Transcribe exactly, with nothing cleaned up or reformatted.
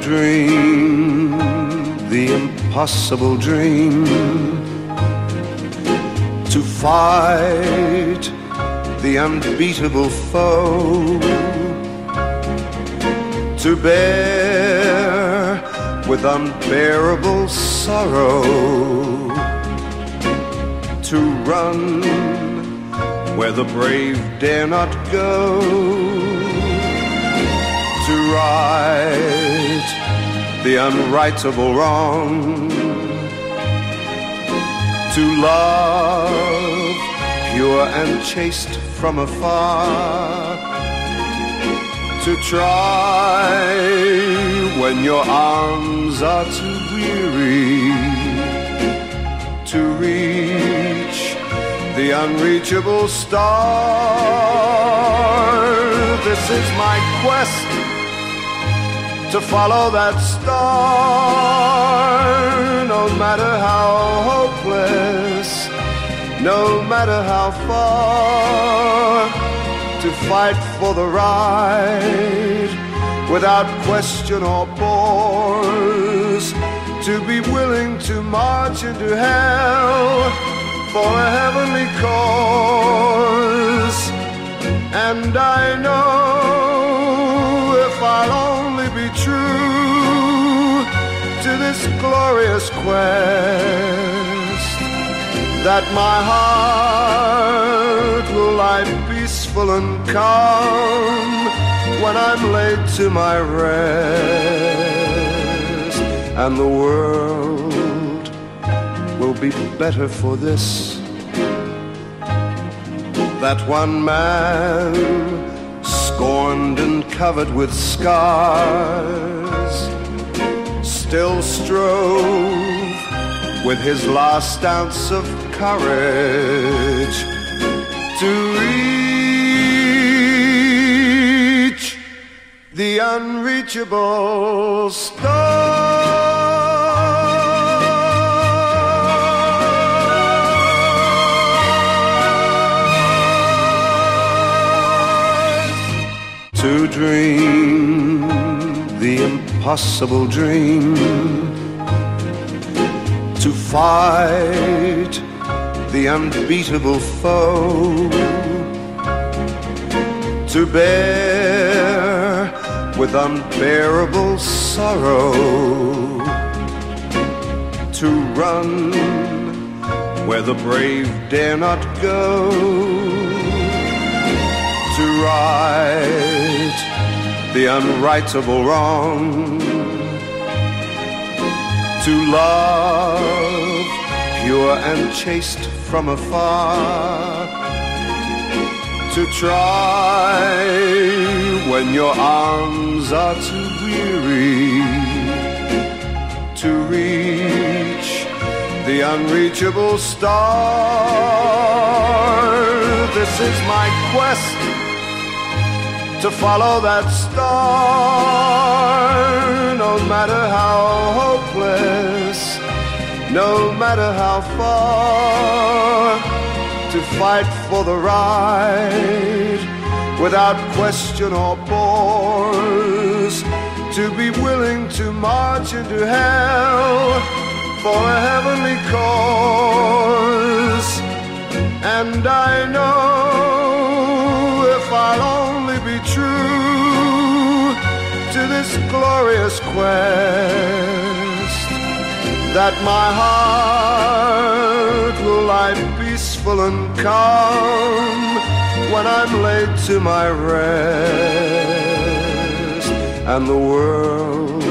dream the impossible dream, to fight the unbeatable foe, to bear with unbearable sorrow, to run where the brave dare not go, to right the unrightable wrong, to love pure and chaste from afar, to try when your arms are too weary, to reach the unreachable star. This is my quest, to follow that star, no matter how hopeless, no matter how far, to fight for the right without question or pause, to be willing to march into hell for a heavenly cause. And I know if I'll only be true to this glorious quest, that my heart will lie peaceful and calm when I'm laid to my rest, and the world will be better for this, that one man, scorned and covered with scars, still strove with his last ounce of courage to reach the unreachable star. To dream the impossible dream, to fight the unbeatable foe, to bear with unbearable sorrow, to run where the brave dare not go, to right the unrightable wrong, to love pure and chaste from afar, to try when your arms are too weary, to reach the unreachable star. This is my quest, to follow that star, no matter how hopeless, no matter how far, to fight for the right without question or pause, to be willing to march into hell for a heavenly cause. And I know if I'll only be true to this glorious quest, that my heart will lie peaceful and calm when I'm laid to my rest, and the world